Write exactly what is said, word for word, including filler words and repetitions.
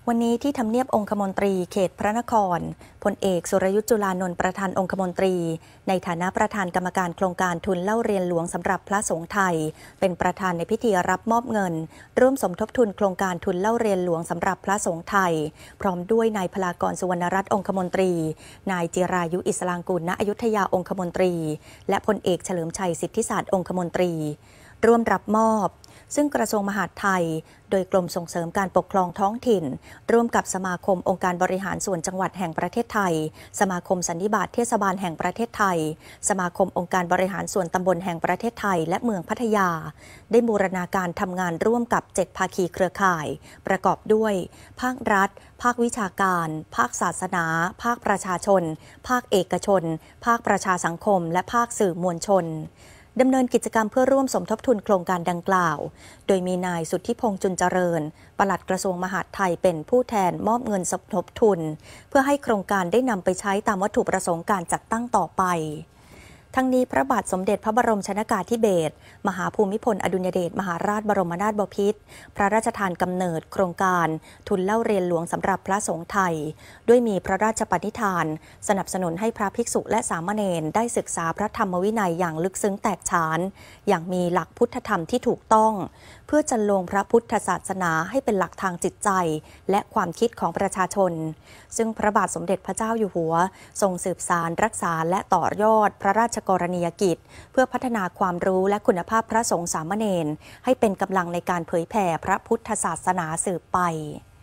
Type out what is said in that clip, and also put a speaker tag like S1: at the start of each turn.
S1: วันนี้ที่ทำเนียบองคมนตรีเขตพระนครพลเอกสุรยุทธ์จุลานนท์ประธานองคมนตรีในฐานะประธานกรรมการโครงการทุนเล่าเรียนหลวงสำหรับพระสงฆ์ไทยเป็นประธานในพิธีรับมอบเงินร่วมสมทบทุนโครงการทุนเล่าเรียนหลวงสำหรับพระสงฆ์ไทยพร้อมด้วยนายพลากรสุวรรณรัตน์องคมนตรีนายจิรายุอิสลางกุลณอยุธยาองคมนตรีและพลเอกเฉลิมชัยสิทธิศาสตร์องคมนตรีร่วมรับมอบซึ่งกระทรวงมหาดไทยโดยกรมส่งเสริมการปกครองท้องถิ่นร่วมกับสมาคมองค์การบริหารส่วนจังหวัดแห่งประเทศไทยสมาคมสันนิบาตเทศบาลแห่งประเทศไทยสมาคมองค์การบริหารส่วนตำบลแห่งประเทศไทยและเมืองพัทยาได้บูรณาการทำงานร่วมกับเจ็ดภาคีเครือข่ายประกอบด้วยภาครัฐภาควิชาการภาคศาสนาภาคประชาชนภาคเอกชนภาคประชาสังคมและภาคสื่อมวลชนดำเนินกิจกรรมเพื่อร่วมสมทบทุนโครงการดังกล่าวโดยมีนายสุทธิพงษ์จุนเจริญปลัดกระทรวงมหาดไทยเป็นผู้แทนมอบเงินสมทบทุนเพื่อให้โครงการได้นำไปใช้ตามวัตถุประสงค์การจัดตั้งต่อไปทั้งนี้พระบาทสมเด็จพระบรมชนกาธิเบศรมหาภูมิพลอดุลยเดชมหาราชบรมนาถบพิตรพระราชทานกำเนิดโครงการทุนเล่าเรียนหลวงสำหรับพระสงฆ์ไทยด้วยมีพระราชปณิธานสนับสนุนให้พระภิกษุและสามเณรได้ศึกษาพระธรรมวินัยอย่างลึกซึ้งแตกฉานอย่างมีหลักพุทธธรรมที่ถูกต้องเพื่อจันลงพระพุทธศาสนาให้เป็นหลักทางจิตใจและความคิดของประชาชนซึ่งพระบาทสมเด็จพระเจ้าอยู่หัวทรงสืบสานรักษาและต่อยอดพระราชกรณียกิจเพื่อพัฒนาความรู้และคุณภาพพระสงฆ์สามเณรให้เป็นกำลังในการเผยแผ่พระพุทธศาสนาสืบไป